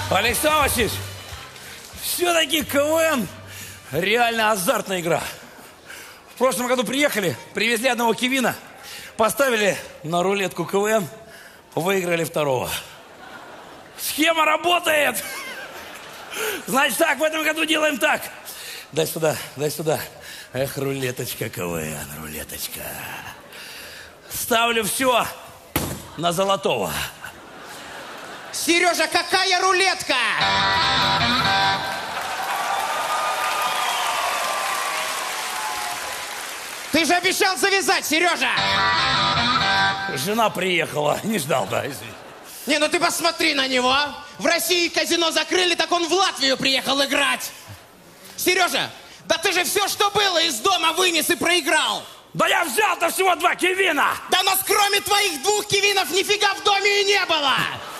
Александр Васильевич, все-таки КВН реально азартная игра. В прошлом году приехали, привезли одного Кевина, поставили на рулетку КВН, выиграли второго. Схема работает. Значит так, в этом году делаем так. Дай сюда, дай сюда. Эх, рулеточка КВН, рулеточка. Ставлю все на золотого. Сережа, какая рулетка? Ты же обещал завязать, Сережа! Жена приехала, не ждал, да, извини. Не, ну ты посмотри на него. В России казино закрыли, так он в Латвию приехал играть. Сережа, да ты же все, что было, из дома вынес и проиграл. Да я взял-то всего 2 Кевина. Да нас кроме твоих 2 Кевинов нифига в доме и не было.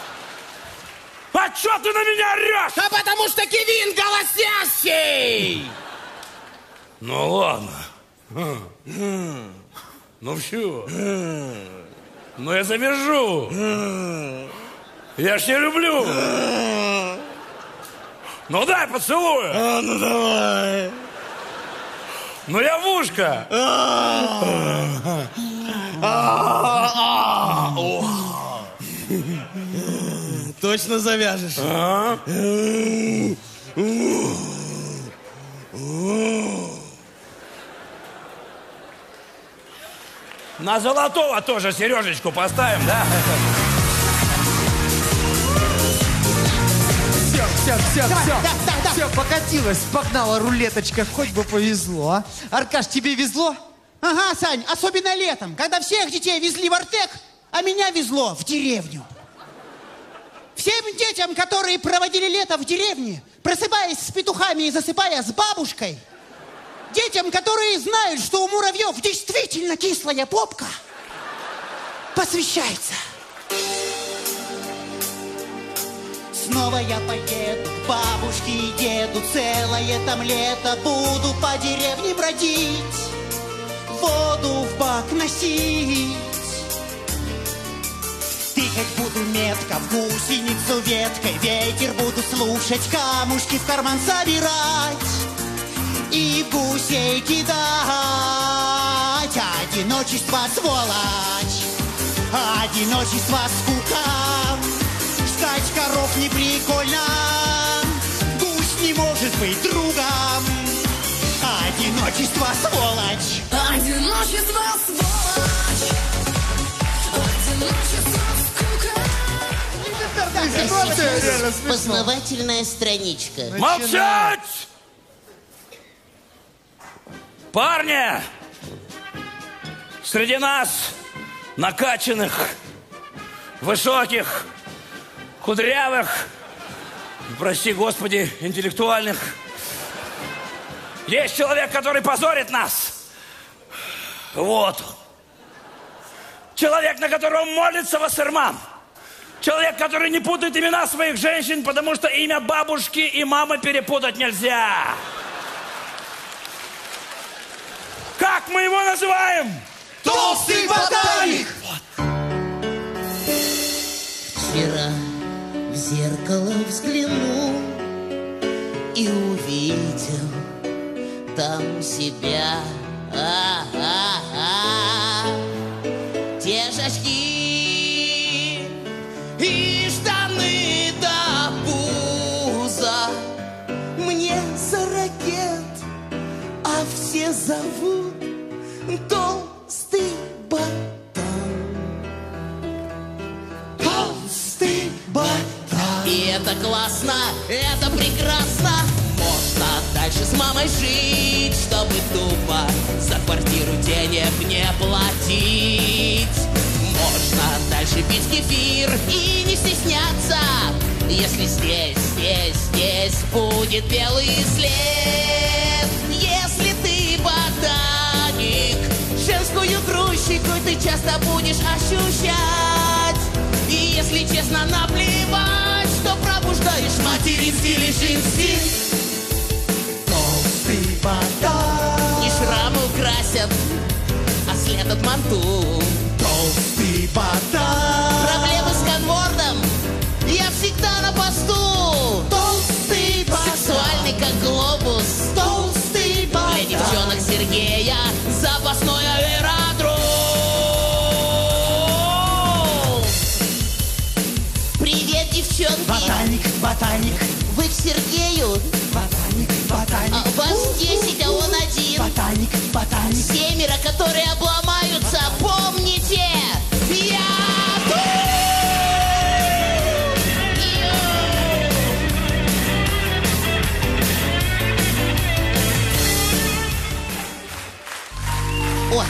А что ты на меня орешь? А потому что Кевин голосящий. Ну ладно. Ну все. Ну я завяжу. Я ж не люблю. Ну дай поцелую. Ну давай. Ну я в ушко. Точно завяжешь? На золотого тоже Сережечку поставим, да? Все, покатилась, погнала рулеточка, хоть бы повезло, а? Аркаш, тебе везло? Ага, Сань, особенно летом, когда всех детей везли в Артек, а меня везло в деревню. Всем детям, которые проводили лето в деревне, просыпаясь с петухами и засыпая с бабушкой, детям, которые знают, что у муравьев действительно кислая попка, посвящается. Снова я поеду к бабушке и деду, целое там лето буду по деревне бродить, воду в бак носить. Тыкать буду метко в гусеницу веткой, ветер буду слушать, камушки в карман собирать и гусей кидать. Одиночество сволочь, одиночество скука, ждать коров не прикольно, гусь не может быть другом. Одиночество сволочь, одиночество сволочь, одиночество скука. Познавательная страничка. Молчать! Парни! Среди нас накачанных, высоких, кудрявых, прости господи, интеллектуальных, есть человек, который позорит нас. Вот он. Человек, на которого молится Вассерман. Человек, который не путает имена своих женщин, потому что имя бабушки и мамы перепутать нельзя. Как мы его называем? Толстый ботаник! Вчера в зеркало взглянул и увидел там себя. Те же очки и штаны до пуза. Мне 40 лет, а все зовут Толстый ботан. Толстый ботан. И это классно, это прекрасно. Можно дальше с мамой жить, чтобы тупо за квартиру денег не платить. Можно дальше пить кефир и не стесняться, если здесь будет белый след. Если ты ботаник, женскую грузчику ты часто будешь ощущать. И если честно, наплевать, что пробуждаешь материнский лишь инстинкт. Толстый ботаник. Не шрамы украсят, а след от манту. Толстый ботаник. Проблемы с конвордом, я всегда на посту. Сергея запасной аэродром. Привет, девчонки. Ботаник, ботаник, Вы к Сергею? ботаник, ботаник. Вас 10, а он один. Ботаник, ботаник. 7, которые обломаются. Помните, я тут! О!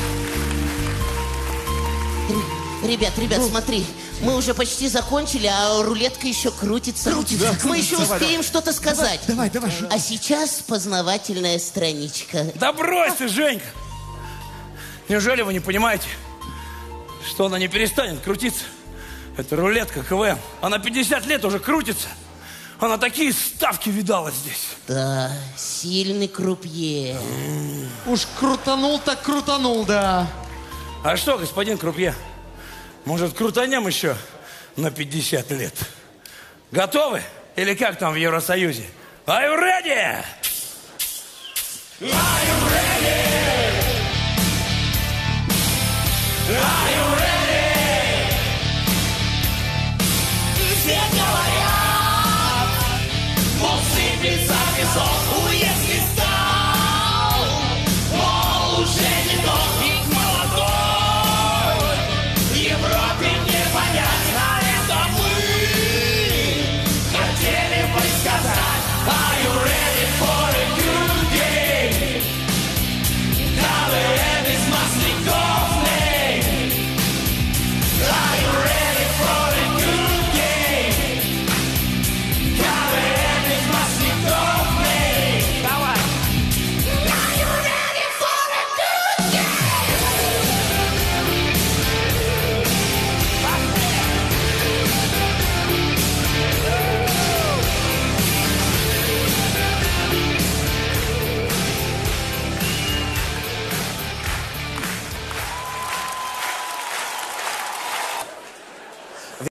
Ребят, смотри, мы уже почти закончили, а рулетка еще крутится. Мы еще успеем что-то сказать. Давай. А сейчас познавательная страничка. Да брось ты, Женька! Неужели вы не понимаете, что она не перестанет крутиться? Это рулетка КВМ. Она 50 лет уже крутится. Она такие ставки видала здесь. Да, сильный крупье. Уж крутанул так крутанул, да. А что, господин крупье? Может, крутанем еще на 50 лет? Готовы? Или как там в Евросоюзе? Are you ready?